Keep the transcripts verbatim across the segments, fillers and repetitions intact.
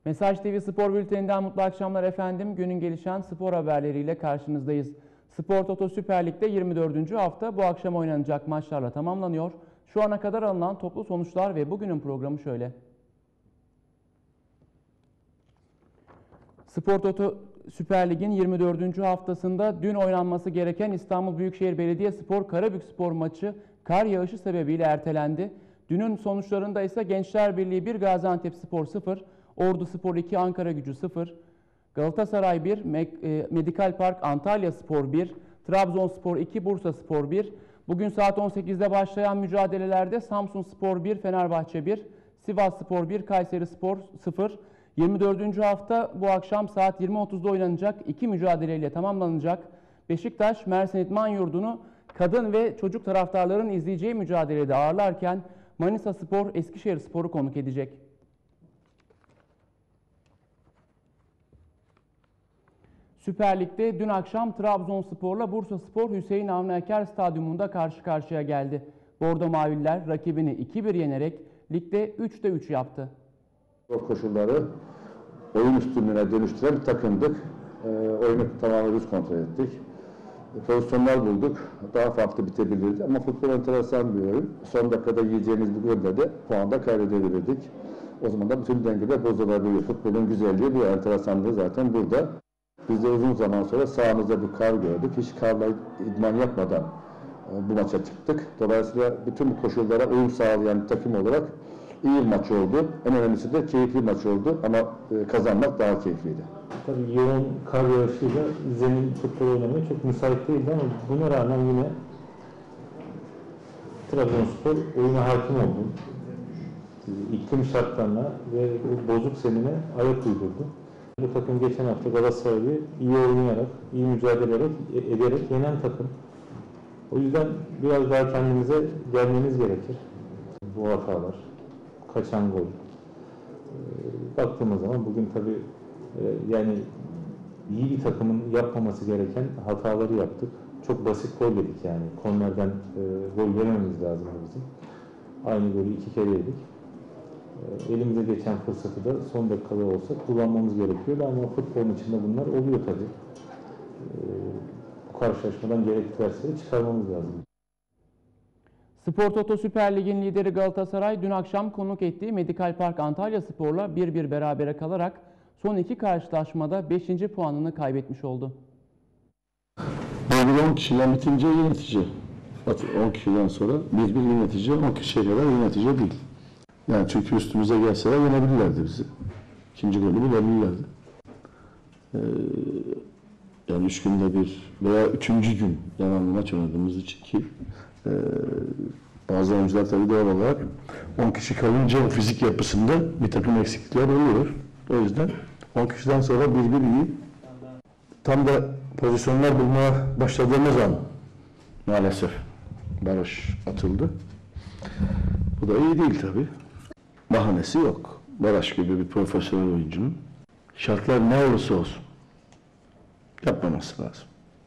Mesaj T V Spor Bülteni'nden mutlu akşamlar efendim. Günün gelişen spor haberleriyle karşınızdayız. Spor Toto Süper Lig'de yirmi dördüncü hafta bu akşam oynanacak maçlarla tamamlanıyor. Şu ana kadar alınan toplu sonuçlar ve bugünün programı şöyle. Spor Toto Süper Lig'in yirmi dördüncü haftasında dün oynanması gereken İstanbul Büyükşehir Belediyespor Karabükspor maçı kar yağışı sebebiyle ertelendi. Dünün sonuçlarında ise Gençler Birliği bir, Gaziantepspor sıfır, Orduspor iki, Ankaragücü sıfır, Galatasaray bir, Medikal Park Antalyaspor bir, Trabzonspor iki, Bursaspor bir. Bugün saat on sekizde başlayan mücadelelerde Samsunspor bir, Fenerbahçe bir, Sivasspor bir, Kayserispor sıfır. yirmi dördüncü hafta bu akşam saat yirmi otuzda oynanacak iki mücadeleyle tamamlanacak. Beşiktaş, Mersin İdman Yurdu'nu kadın ve çocuk taraftarların izleyeceği mücadelede ağırlarken Manisaspor, Eskişehirspor'u konuk edecek. Süper Lig'de dün akşam Trabzonspor'la Bursaspor Hüseyin Avni Aker Stadyumunda karşı karşıya geldi. Bordo Mavililer rakibini iki bir yenerek ligde üçte üç yaptı. O koşulları oyun üstünlüğüne dönüştüren bir takımdık. E, oyunu tamamen biz kontrol ettik. E, pozisyonlar bulduk. Daha farklı bitebilirdi ama futbol enteresan bir oyun. Son dakikada yiyeceğimiz bir golle de puanda kaybedebilirdik. O zaman da bütün dengeler bozulabiliyor. Futbolun güzelliği bu, enteresanlığı zaten burada. Biz de uzun zaman sonra sahamızda bir kar gördük. Hiç karla idman yapmadan e, bu maça çıktık. Dolayısıyla bütün bu koşullara uyum sağlayan bir takım olarak iyi bir maç oldu. En önemlisi de keyifli bir maç oldu ama e, kazanmak daha keyifliydi. Tabii yoğun kar yağışıyla zemin futbol oynamaya çok müsait değildi ama buna rağmen yine Trabzonspor oyuna hakim oldu. İklim şartlarına ve bu bozuk zemine ayak uydurdu. Bu takım geçen hafta Galatasaray'ı iyi oynayarak, iyi mücadele ederek yenen takım. O yüzden biraz daha kendimize gelmemiz gerekir. Bu hatalar, kaçan gol. Baktığımız zaman bugün tabii yani iyi bir takımın yapmaması gereken hataları yaptık. Çok basit gol yedik yani. Kornerden gol yememiz lazım bizim. Aynı golü iki kere yedik. Elimize geçen fırsatı da son dakikada olsa kullanmamız gerekiyordu ama futbolun içinde bunlar oluyor tabii. Bu karşılaşmadan gerekli dersleri çıkarmamız lazım. Spor Toto Süper Lig'in lideri Galatasaray dün akşam konuk ettiği Medikal Park Antalyaspor'la bir bir berabere kalarak son iki karşılaşmada beşinci puanını kaybetmiş oldu. on kişiden bitince yönetici. on kişiden sonra bir bir yönetici, on kişiye kadar yönetici değil. Yani çünkü üstümüze gelseler yenebilirlerdi bizi. İkinci golü bulabilirlerdi. Ee, yani üç günde bir veya üçüncü gün devamlı maç oynadığımız için ki e, bazı oyuncular tabii doğal olarak on kişi kalınca o fizik yapısında bir takım eksiklikler oluyor. O yüzden on kişiden sonra bir bir iyi. Tam da pozisyonlar bulmaya başladığımız an maalesef baraj atıldı. Bu da iyi değil tabii. Bahanesi yok. Baraj gibi bir profesyonel oyuncunun şartlar ne olursa olsun yapmaması lazım.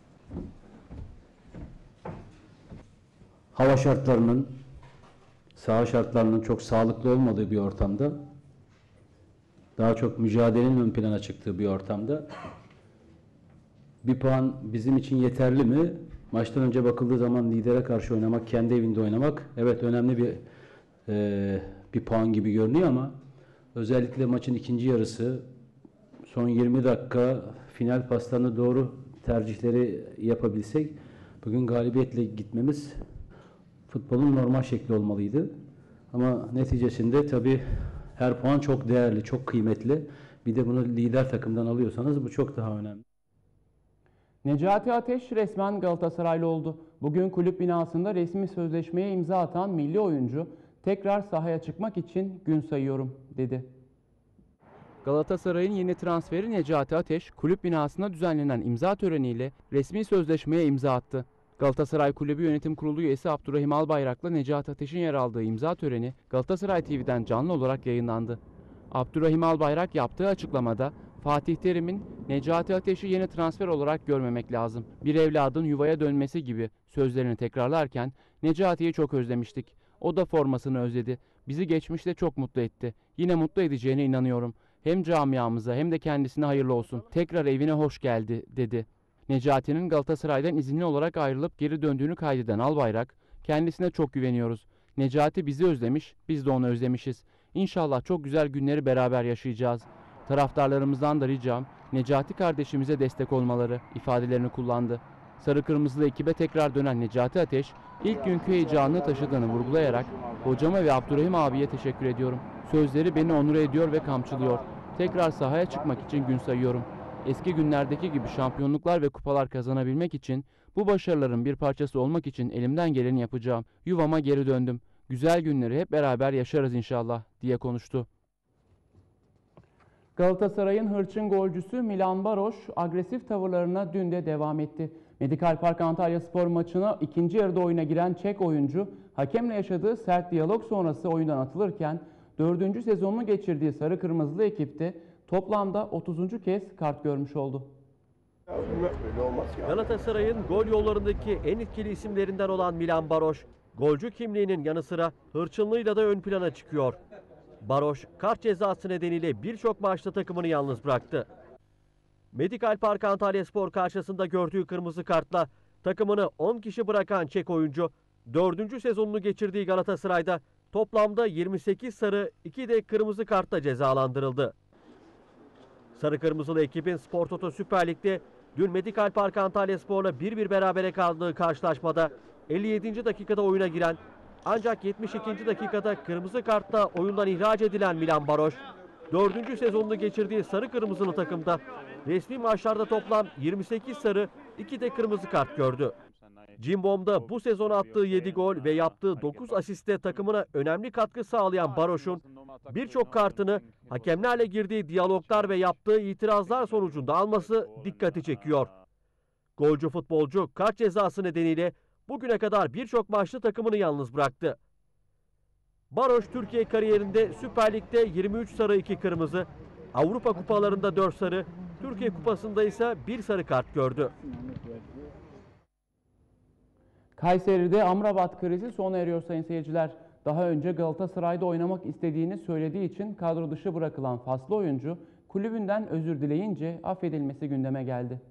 Hava şartlarının, saha şartlarının çok sağlıklı olmadığı bir ortamda, daha çok mücadelenin ön plana çıktığı bir ortamda bir puan bizim için yeterli mi? Maçtan önce bakıldığı zaman lidere karşı oynamak, kendi evinde oynamak evet önemli bir e, bir puan gibi görünüyor ama özellikle maçın ikinci yarısı, son yirmi dakika final paslarına doğru tercihleri yapabilsek bugün galibiyetle gitmemiz futbolun normal şekli olmalıydı. Ama neticesinde tabii her puan çok değerli, çok kıymetli. Bir de bunu lider takımdan alıyorsanız bu çok daha önemli. Necati Ateş resmen Galatasaraylı oldu. Bugün kulüp binasında resmi sözleşmeye imza atan milli oyuncu tekrar sahaya çıkmak için gün sayıyorum dedi. Galatasaray'ın yeni transferi Necati Ateş, kulüp binasında düzenlenen imza töreniyle resmi sözleşmeye imza attı. Galatasaray Kulübü Yönetim Kurulu üyesi Abdurrahim Albayrak'la Necati Ateş'in yer aldığı imza töreni Galatasaray T V'den canlı olarak yayınlandı. Abdurrahim Albayrak yaptığı açıklamada Fatih Terim'in Necati Ateş'i yeni transfer olarak görmemek lazım. Bir evladın yuvaya dönmesi gibi sözlerini tekrarlarken Necati'yi çok özlemiştik. O da formasını özledi. Bizi geçmişte çok mutlu etti. Yine mutlu edeceğine inanıyorum. Hem camiamıza hem de kendisine hayırlı olsun. Tekrar evine hoş geldi dedi. Necati'nin Galatasaray'dan izinli olarak ayrılıp geri döndüğünü kaydeden Albayrak, kendisine çok güveniyoruz. Necati bizi özlemiş, biz de onu özlemişiz. İnşallah çok güzel günleri beraber yaşayacağız. Taraftarlarımızdan da ricam Necati kardeşimize destek olmaları ifadelerini kullandı. Sarı Kırmızılı ekibe tekrar dönen Necati Ateş, ilk günkü heyecanını taşıdığını vurgulayarak hocama ve Abdurrahim abiye teşekkür ediyorum. Sözleri beni onur ediyor ve kamçılıyor. Tekrar sahaya çıkmak için gün sayıyorum. Eski günlerdeki gibi şampiyonluklar ve kupalar kazanabilmek için, bu başarıların bir parçası olmak için elimden geleni yapacağım. Yuvama geri döndüm. Güzel günleri hep beraber yaşarız inşallah diye konuştu. Galatasaray'ın hırçın golcüsü Milan Baroş agresif tavırlarına dün de devam etti. Medikal Park Antalyaspor maçına ikinci yarıda oyuna giren Çek oyuncu hakemle yaşadığı sert diyalog sonrası oyundan atılırken dördüncü sezonunu geçirdiği Sarı Kırmızılı ekipte toplamda otuzuncu kez kart görmüş oldu. Galatasaray'ın gol yollarındaki en etkili isimlerinden olan Milan Baroş, golcü kimliğinin yanı sıra hırçınlığıyla da ön plana çıkıyor. Baroş, kart cezası nedeniyle birçok maçta takımını yalnız bıraktı. Medikal Park Antalyaspor karşısında gördüğü kırmızı kartla takımını on kişi bırakan Çek oyuncu, dördüncü sezonunu geçirdiği Galatasaray'da toplamda yirmi sekiz sarı, iki de kırmızı kartla cezalandırıldı. Sarı Kırmızılı ekibin Spor Toto Süper Lig'de dün Medikal Park Antalyaspor'la bir bir berabere kaldığı karşılaşmada elli yedinci dakikada oyuna giren ancak yetmiş ikinci dakikada kırmızı kartla oyundan ihraç edilen Milan Baroş, dördüncü sezonunu geçirdiği Sarı Kırmızılı takımda resmi maçlarda toplam yirmi sekiz sarı, iki de kırmızı kart gördü. Cimbom'da bu sezon attığı yedi gol ve yaptığı dokuz asiste takımına önemli katkı sağlayan Baroş'un birçok kartını hakemlerle girdiği diyaloglar ve yaptığı itirazlar sonucunda alması dikkati çekiyor. Golcü futbolcu kart cezası nedeniyle bugüne kadar birçok maçta takımını yalnız bıraktı. Baroş Türkiye kariyerinde Süper Lig'de yirmi üç sarı, iki kırmızı, Avrupa kupalarında dört sarı, Türkiye Kupası'nda ise bir sarı kart gördü. Kayseri'de Amrabat krizi sona eriyor sayın seyirciler. Daha önce Galatasaray'da oynamak istediğini söylediği için kadro dışı bırakılan faslı oyuncu kulübünden özür dileyince affedilmesi gündeme geldi.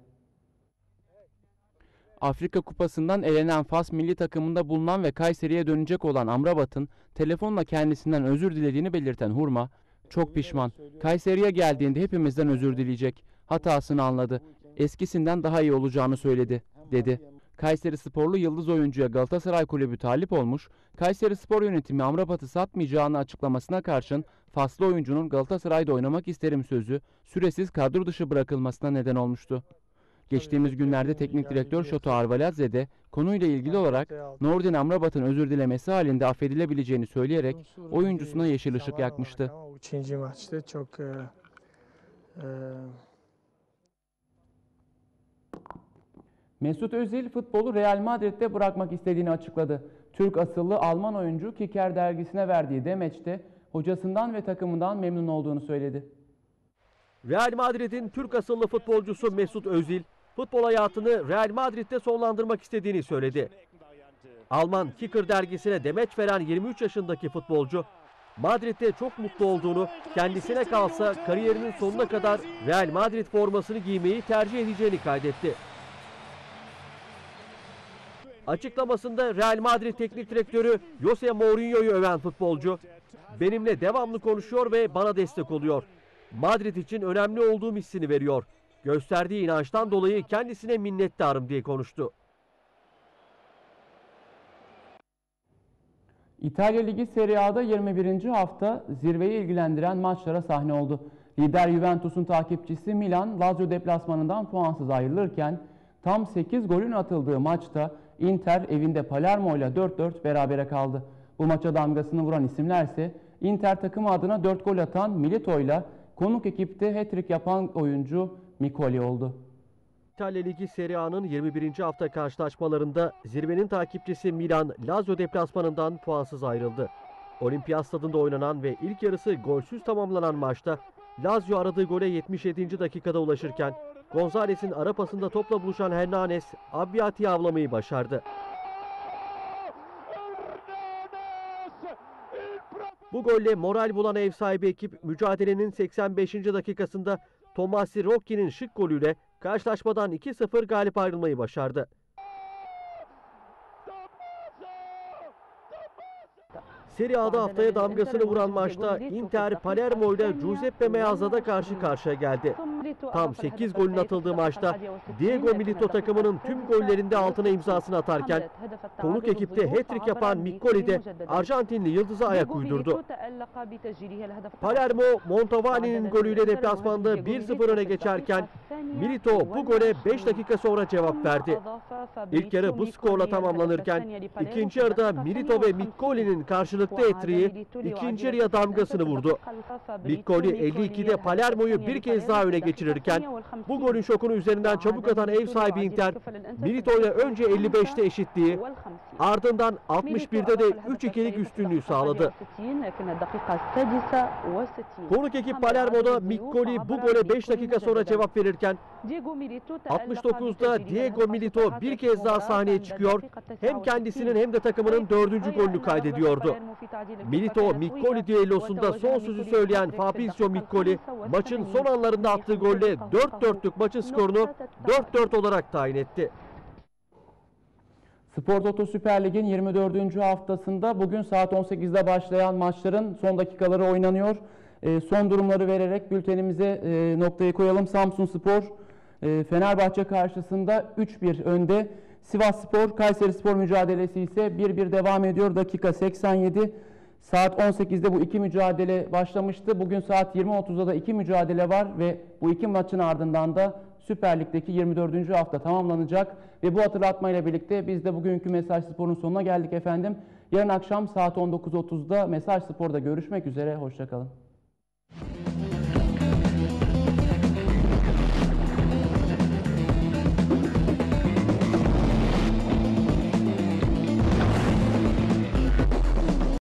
Afrika Kupası'ndan elenen Fas milli takımında bulunan ve Kayseri'ye dönecek olan Amrabat'ın telefonla kendisinden özür dilediğini belirten Hurma, "Çok pişman. Kayseri'ye geldiğinde hepimizden özür dileyecek. Hatasını anladı. Eskisinden daha iyi olacağını söyledi," dedi. Kayseri sporlu yıldız oyuncuya Galatasaray Kulübü talip olmuş, Kayseri Spor Yönetimi Amrabat'ı satmayacağını açıklamasına karşın faslı oyuncunun Galatasaray'da oynamak isterim sözü süresiz kadro dışı bırakılmasına neden olmuştu. Geçtiğimiz günlerde teknik direktör Şoto Arveladze de konuyla ilgili olarak Nordin Amrabat'ın özür dilemesi halinde affedilebileceğini söyleyerek oyuncusuna yeşil ışık yakmıştı. Üçüncü maçta çok e, e, Mesut Özil futbolu Real Madrid'de bırakmak istediğini açıkladı. Türk asıllı Alman oyuncu Kicker dergisine verdiği demeçte hocasından ve takımından memnun olduğunu söyledi. Real Madrid'in Türk asıllı futbolcusu Mesut Özil, futbol hayatını Real Madrid'de sonlandırmak istediğini söyledi. Alman Kicker dergisine demeç veren yirmi üç yaşındaki futbolcu, Madrid'de çok mutlu olduğunu, kendisine kalsa kariyerinin sonuna kadar Real Madrid formasını giymeyi tercih edeceğini kaydetti. Açıklamasında Real Madrid Teknik Direktörü Jose Mourinho'yu öven futbolcu, "Benimle devamlı konuşuyor ve bana destek oluyor. Madrid için önemli olduğum hissini veriyor. Gösterdiği inançtan dolayı kendisine minnettarım," diye konuştu. İtalya Ligi Serie A'da yirmi birinci hafta zirveyi ilgilendiren maçlara sahne oldu. Lider Juventus'un takipçisi Milan, Lazio deplasmanından puansız ayrılırken tam sekiz golün atıldığı maçta Inter evinde Palermo ile dört dört berabere kaldı. Bu maça damgasını vuran isimlerse Inter takımı adına dört gol atan Milito ile konuk ekipte hat-trick yapan oyuncu Micoli oldu. İtalya Ligi Serie A'nın yirmi birinci hafta karşılaşmalarında zirvenin takipçisi Milan, Lazio deplasmanından puansız ayrıldı. Olimpiyat Stadında oynanan ve ilk yarısı golsüz tamamlanan maçta Lazio aradığı gole yetmiş yedinci dakikada ulaşırken Gonzalez'in ara pasında topla buluşan Hernanes, Abbiati'yi avlamayı başardı. Bu golle moral bulan ev sahibi ekip mücadelenin seksen beşinci dakikasında Tomasi Rocchi'nin şık golüyle karşılaşmadan iki sıfır galip ayrılmayı başardı. Serie A'da haftaya damgasını vuran maçta Inter Palermo ile Giuseppe Meazza'da karşı karşıya geldi. Tam sekiz golün atıldığı maçta Diego Milito takımının tüm gollerinde altına imzasını atarken konuk ekipte hat-trick yapan Miccoli de Arjantinli yıldıza ayak uydurdu. Palermo, Montavani'nin golüyle deplasmanda bir sıfır öne geçerken Milito bu gole beş dakika sonra cevap verdi. İlk yarı bu skorla tamamlanırken ikinci yarıda Milito ve Miccoli'nin karşılıklı hat-trick'i ikinci yarıya damgasını vurdu. Miccoli elli ikide Palermo'yu bir kez daha öne geçirirken bu golün şokunu üzerinden çabuk atan ev sahibi Inter, Milito ile önce elli beşte eşitliği, ardından altmış birde de üç ikilik üstünlüğü sağladı. Konuk ekip Palermo'da Miccoli bu gole beş dakika sonra cevap verirken altmış dokuzda Diego Milito bir kez daha sahneye çıkıyor, hem kendisinin hem de takımının dördüncü golünü kaydediyordu. Milito Miccoli düellosunda son sözü söyleyen Fabrizio Miccoli maçın son anlarında attığı golle dört dörtlük maçın skorunu dört dört olarak tayin etti. Spor Toto Süper Lig'in yirmi dördüncü haftasında bugün saat on sekizde başlayan maçların son dakikaları oynanıyor. E, son durumları vererek bültenimize e, noktayı koyalım. Samsunspor e, Fenerbahçe karşısında üç bir önde. Sivasspor Kayserispor mücadelesi ise bir bir devam ediyor. Dakika seksen yedi. Saat on sekizde bu iki mücadele başlamıştı. Bugün saat yirmi otuzda da iki mücadele var ve bu iki maçın ardından da Süper Lig'deki yirmi dördüncü hafta tamamlanacak. Ve bu hatırlatmayla birlikte biz de bugünkü Mesaj Spor'un sonuna geldik efendim. Yarın akşam saat on dokuz otuzda Mesaj Spor'da görüşmek üzere. Hoşça kalın.